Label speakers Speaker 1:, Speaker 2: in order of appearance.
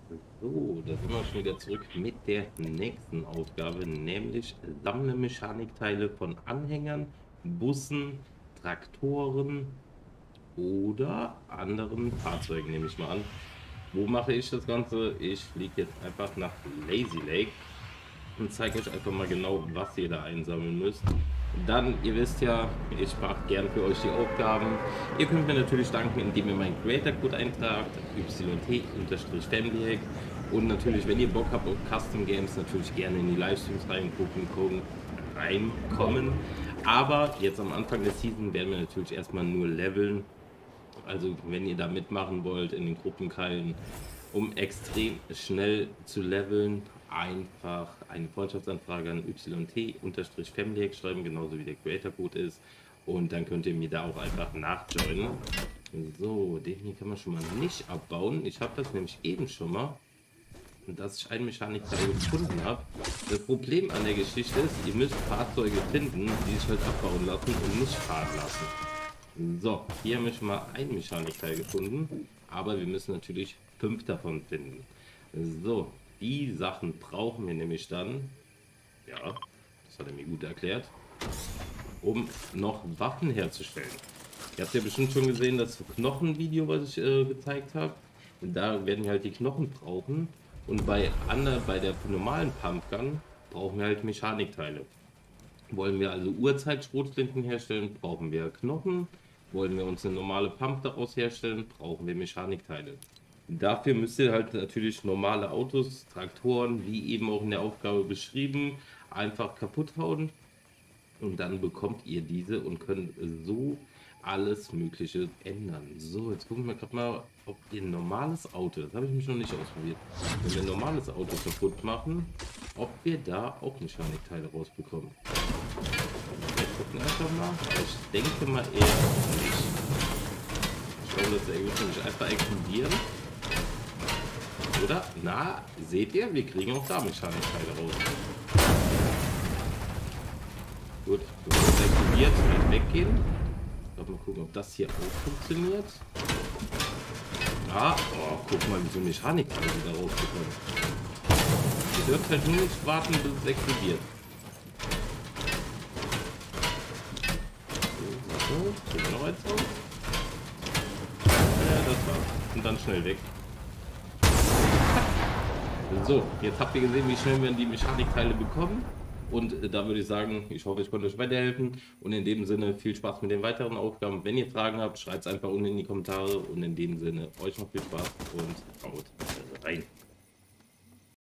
Speaker 1: So, da sind wir schon wieder zurück mit der nächsten Aufgabe, nämlich sammle Mechanikteile von Anhängern, Bussen, Traktoren oder anderen Fahrzeugen, nehme ich mal an. Wo mache ich das Ganze? Ich fliege jetzt einfach nach Lazy Lake und zeige euch einfach mal genau, was ihr da einsammeln müsst. Dann, ihr wisst ja, ich mache gern für euch die Aufgaben. Ihr könnt mir natürlich danken, indem ihr meinen Creator-Code eintragt, YT-Family. Und natürlich, wenn ihr Bock habt auf Custom Games, natürlich gerne in die Livestreams reinkommen. Aber jetzt am Anfang der Season werden wir natürlich erstmal nur leveln. Also wenn ihr da mitmachen wollt in den Gruppenkeilen, um extrem schnell zu leveln, einfach eine Freundschaftsanfrage an YT-Family schreiben, genauso wie der Creator-Code ist. Und dann könnt ihr mir da auch einfach nachjoinen. So, den hier kann man schon mal nicht abbauen. Ich habe das nämlich eben schon mal, dass ich einen Mechanikteil gefunden habe. Das Problem an der Geschichte ist, ihr müsst Fahrzeuge finden, die sich halt abbauen lassen und nicht fahren lassen. So, hier haben wir schon mal ein Mechanikteil gefunden, aber wir müssen natürlich 5 davon finden. So, die Sachen brauchen wir nämlich dann, ja, das hat er mir gut erklärt, um noch Waffen herzustellen. Ihr habt ja bestimmt schon gesehen, das Knochenvideo, was ich gezeigt habe. Da werden wir halt die Knochen brauchen. Und bei der normalen Pumpgun brauchen wir halt Mechanikteile. Wollen wir also Urzeit-Schrotflinten herstellen, brauchen wir Knochen. Wollen wir uns eine normale Pump daraus herstellen, brauchen wir Mechanikteile. Dafür müsst ihr halt natürlich normale Autos, Traktoren, wie eben auch in der Aufgabe beschrieben, einfach kaputt hauen. Und dann bekommt ihr diese und könnt so alles Mögliche ändern. So, jetzt gucken wir gerade mal, ob ihr ein normales Auto, das habe ich mich noch nicht ausprobiert, wenn wir ein normales Auto kaputt machen, ob wir da auch Mechanikteile rausbekommen. Wir gucken einfach mal. Ich denke mal eher nicht. Schauen, dass der Ergebnis nicht einfach explodieren. Oder? Na, seht ihr? Wir kriegen auch da Mechanikteile raus. Gut, bevor es explodiert, kann ich weggehen. Mal gucken, ob das hier auch funktioniert. Ah, oh, guck mal, wie so Mechanikteile da rausbekommen. Ihr dürft halt nur nicht warten, bis es explodiert. So, kriegen wir noch eins raus? Ja, das war's. Und dann schnell weg. So, jetzt habt ihr gesehen, wie schnell wir die Mechanikteile bekommen. Und da würde ich sagen, ich hoffe, ich konnte euch weiterhelfen. Und in dem Sinne, viel Spaß mit den weiteren Aufgaben. Wenn ihr Fragen habt, schreibt es einfach unten in die Kommentare. Und in dem Sinne, euch noch viel Spaß und haut rein.